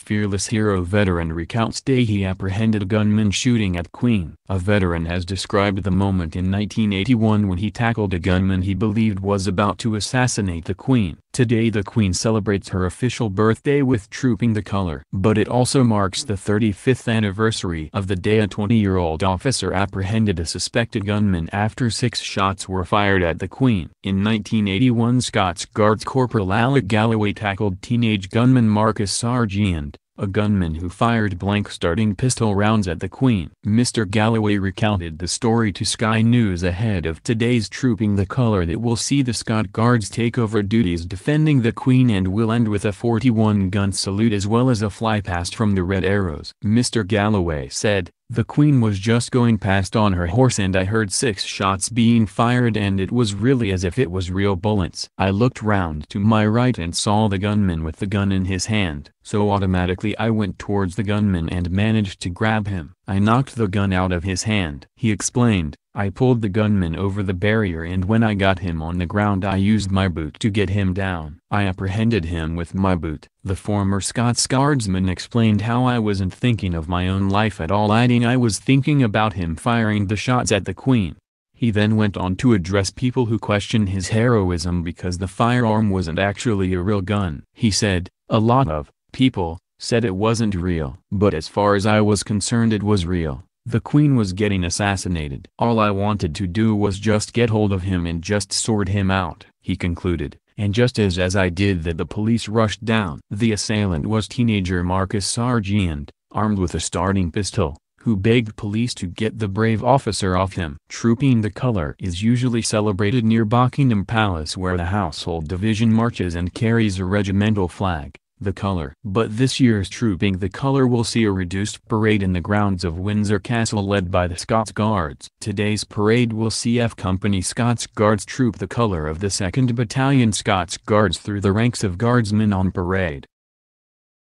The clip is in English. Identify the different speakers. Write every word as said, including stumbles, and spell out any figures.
Speaker 1: fearless hero veteran recounts day he apprehended a gunman shooting at Queen. A veteran has described the moment in nineteen eighty-one when he tackled a gunman he believed was about to assassinate the Queen. Today the Queen celebrates her official birthday with Trooping the Color. But it also marks the thirty-fifth anniversary of the day a twenty-year-old officer apprehended a suspected gunman after six shots were fired at the Queen. In nineteen eighty-one, Scots Guards Corporal Alec Galloway tackled teenage gunman Marcus Harry, a gunman who fired blank starting pistol rounds at the Queen. Mister Galloway recounted the story to Sky News ahead of today's Trooping the Color that will see the Scots Guards take over duties defending the Queen and will end with a forty-one gun salute as well as a flypast from the Red Arrows. Mister Galloway said, "The Queen was just going past on her horse and I heard six shots being fired and it was really as if it was real bullets. I looked round to my right and saw the gunman with the gun in his hand, so automatically I went towards the gunman and managed to grab him. I knocked the gun out of his hand." He explained, "I pulled the gunman over the barrier and when I got him on the ground I used my boot to get him down. I apprehended him with my boot." The former Scots Guardsman explained how "I wasn't thinking of my own life at all, adding I was thinking about him firing the shots at the Queen." He then went on to address people who question his heroism because the firearm wasn't actually a real gun. He said, "A lot of people said it wasn't real, but as far as I was concerned it was real. The Queen was getting assassinated. All I wanted to do was just get hold of him and just sort him out," he concluded. "And just as as I did that the police rushed down." The assailant was teenager Marcus Harry, armed with a starting pistol, who begged police to get the brave officer off him. Trooping the Color is usually celebrated near Buckingham Palace where the Household Division marches and carries a regimental flag, the colour. But this year's Trooping the Colour will see a reduced parade in the grounds of Windsor Castle led by the Scots Guards. Today's parade will see F Company Scots Guards troop the colour of the second Battalion Scots Guards through the ranks of Guardsmen on parade.